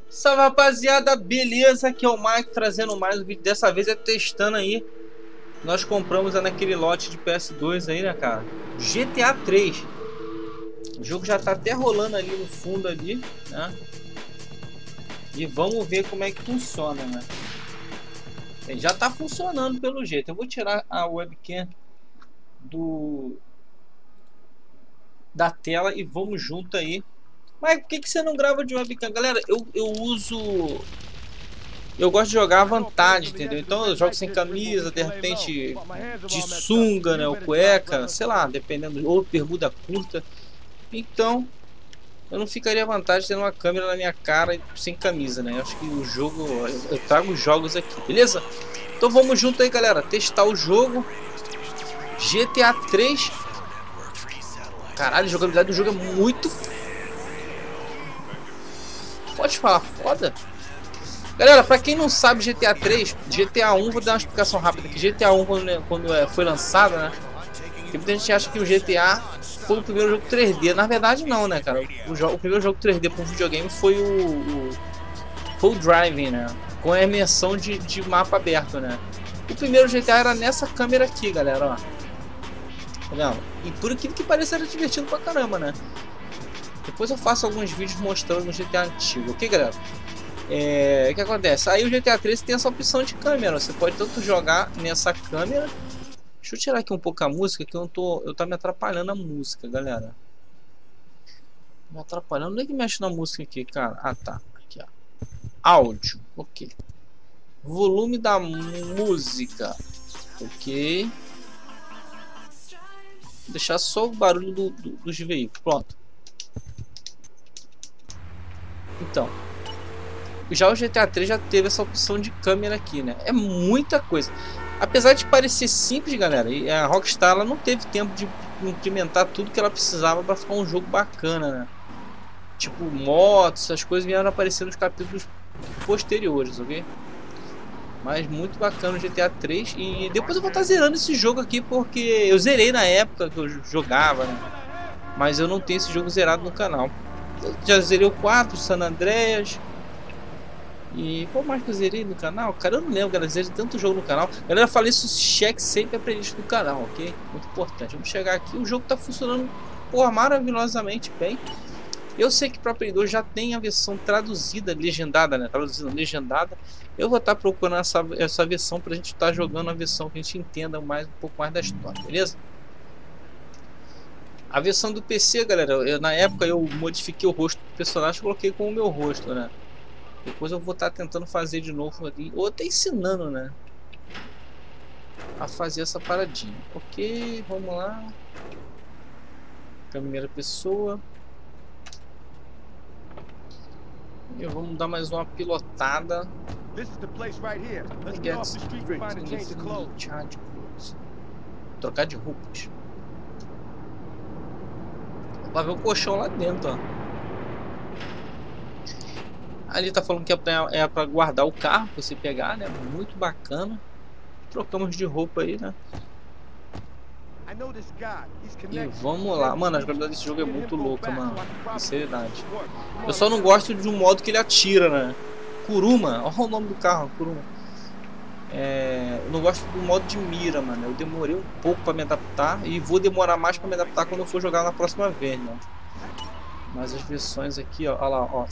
Salve, rapaziada, beleza? Aqui é o Mike trazendo mais um vídeo. Dessa vez é testando aí. Nós compramos naquele lote de PS2 aí, né, cara? GTA 3. O jogo já tá até rolando ali no fundo ali, né? E vamos ver como é que funciona, né? Já tá funcionando pelo jeito. Eu vou tirar a webcam da tela e vamos junto aí. Mas por que você não grava de webcam? Galera, eu gosto de jogar à vontade, entendeu? Então eu jogo sem camisa, de repente de sunga, né, ou cueca, sei lá, dependendo, ou bermuda curta. Então eu não ficaria à vontade tendo uma câmera na minha cara sem camisa, né? Eu acho que o jogo, eu trago jogos aqui, beleza? Então vamos junto aí, galera, testar o jogo GTA 3. Caralho, a jogabilidade do jogo é muito... Pode falar foda? Galera, pra quem não sabe GTA 3, GTA 1, vou dar uma explicação rápida aqui. GTA 1 quando foi lançado, né? Muita gente acha que o GTA foi o primeiro jogo 3D. Na verdade não, né, cara? O primeiro jogo 3D para um videogame foi o Full Driving, né? Com a imersão de mapa aberto, né? O primeiro GTA era nessa câmera aqui, galera, ó. Tá vendo? E por aquilo que pareça era divertido pra caramba, né? Depois eu faço alguns vídeos mostrando o GTA antigo, ok, galera? O que acontece? Aí o GTA 3 tem essa opção de câmera. Você pode tanto jogar nessa câmera. Deixa eu tirar aqui um pouco a música, que eu tá me atrapalhando a música, galera. Me atrapalhando. Onde é que mexe na música aqui, cara? Ah, tá. Aqui, ó. Áudio, ok. Volume da música, ok. Vou deixar só o barulho dos veículos. Pronto. Então, já o GTA 3 já teve essa opção de câmera aqui, né? É muita coisa. Apesar de parecer simples, galera, e a Rockstar ela não teve tempo de implementar tudo que ela precisava para ficar um jogo bacana, né? Tipo motos, essas coisas vieram aparecer nos capítulos posteriores, ok? Mas muito bacana o GTA 3. E depois eu vou estar zerando esse jogo aqui, porque eu zerei na época que eu jogava, né? Mas eu não tenho esse jogo zerado no canal. Eu já zerei o 4, San Andreas. E qual mais que eu zerei no canal? Cara, eu não lembro, galera. Zerei tanto jogo no canal. Galera, falei isso, cheque sempre a playlist do canal, ok? Muito importante. Vamos chegar aqui. O jogo tá funcionando, porra, maravilhosamente bem. Eu sei que para Play 2 já tem a versão traduzida, legendada, né? Traduzida, legendada. Eu vou estar procurando essa versão pra gente estar jogando a versão que a gente entenda um pouco mais da história, beleza? A versão do PC, galera, na época eu modifiquei o rosto do personagem e coloquei com o meu rosto, né? Depois eu vou estar tentando fazer de novo ali, ou até ensinando, né? A fazer essa paradinha. Ok, vamos lá. Primeira pessoa. E vamos dar mais uma pilotada. Trocar de roupas. Vai ver o colchão lá dentro, ó. Ali tá falando que é pra guardar o carro, pra você pegar, né? Muito bacana. Trocamos de roupa aí, né? E vamos lá. Mano, a jogabilidade desse jogo é muito louca, mano. Sinceridade. Eu só não gosto de um modo que ele atira, né? Kuruma. Olha o nome do carro, Kuruma. Eu não gosto do modo de mira, mano. Eu demorei um pouco pra me adaptar. E vou demorar mais pra me adaptar quando eu for jogar na próxima vez, né? Mas as versões aqui, ó. Olha lá, ó.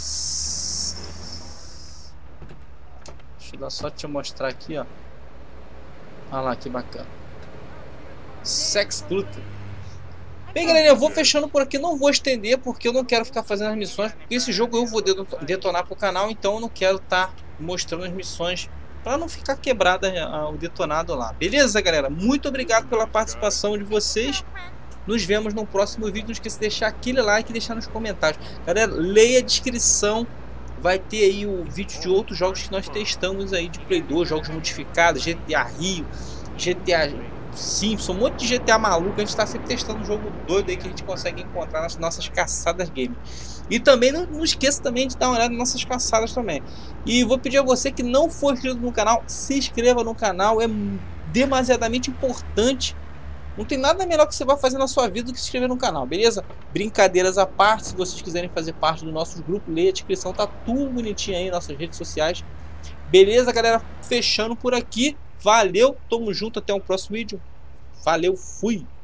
Deixa eu dar só te mostrar aqui, ó. Olha lá, que bacana. Sex Clutter. Bem, galera, eu vou fechando por aqui. Não vou estender porque eu não quero ficar fazendo as missões. Porque esse jogo eu vou detonar pro canal. Então eu não quero estar mostrando as missões para não ficar quebrada o detonado lá. Beleza, galera? Muito obrigado pela participação de vocês. Nos vemos no próximo vídeo. Não esqueça de deixar aquele like e deixar nos comentários. Galera, leia a descrição. Vai ter aí o vídeo de outros jogos que nós testamos aí de Play 2, jogos modificados, GTA Rio, GTA Simpson, um monte de GTA maluco. A gente está sempre testando um jogo doido aí que a gente consegue encontrar nas nossas caçadas game. E também não esqueça também de dar uma olhada nas nossas caçadas também. E vou pedir a você que não for inscrito no canal, se inscreva no canal. É demasiadamente importante Não tem nada melhor que você vai fazer na sua vida do que se inscrever no canal, beleza? Brincadeiras à parte, se vocês quiserem fazer parte do nosso grupo, leia a descrição, tá tudo bonitinho aí nas nossas redes sociais. Beleza, galera? Fechando por aqui. Valeu, tamo junto, até o próximo vídeo. Valeu, fui!